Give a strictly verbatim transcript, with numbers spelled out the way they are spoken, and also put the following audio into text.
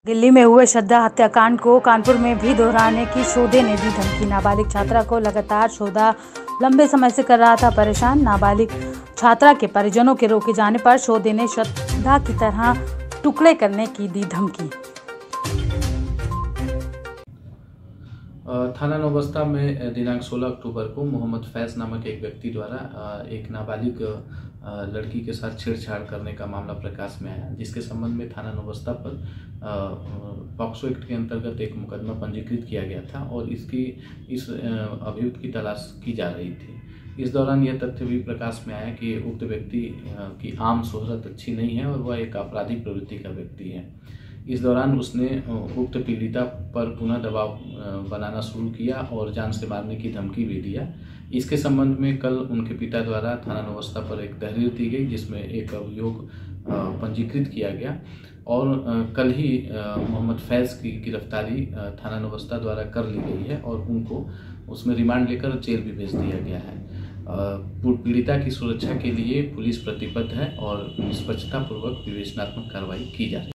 दिल्ली में हुए श्रद्धा हत्याकांड को कानपुर में भी दोहराने की शोधे ने दी धमकी। नाबालिग छात्रा को लगातार शोधा लंबे समय से कर रहा था परेशान। नाबालिग छात्रा के परिजनों के रोके जाने पर शोधे ने श्रद्धा की तरह टुकड़े करने की दी धमकी। थाना नौबस्ता में दिनांक सोलह अक्टूबर को मोहम्मद फैज़ नामक एक व्यक्ति द्वारा एक नाबालिग लड़की के साथ छेड़छाड़ करने का मामला प्रकाश में आया, जिसके संबंध में थाना नौबस्ता पर पॉक्सो एक्ट के अंतर्गत एक मुकदमा पंजीकृत किया गया था और इसकी इस अभियुक्त की तलाश की जा रही थी। इस दौरान यह तथ्य भी प्रकाश में आया कि उक्त व्यक्ति की आम शोहरत अच्छी नहीं है और वह एक आपराधिक प्रवृत्ति का व्यक्ति है। इस दौरान उसने उक्त पीड़िता पर पुनः दबाव बनाना शुरू किया और जान से मारने की धमकी भी दिया। इसके संबंध में कल उनके पिता द्वारा थाना नौबस्ता पर एक तहरीर दी गई, जिसमें एक अभियोग पंजीकृत किया गया और कल ही मोहम्मद फैज़ की गिरफ्तारी थाना नौबस्ता द्वारा कर ली गई है और उनको उसमें रिमांड लेकर जेल भी भेज दिया गया है। पीड़िता की सुरक्षा के लिए पुलिस प्रतिबद्ध है और निष्पक्षतापूर्वक विवेचनात्मक कार्रवाई की जा रही है।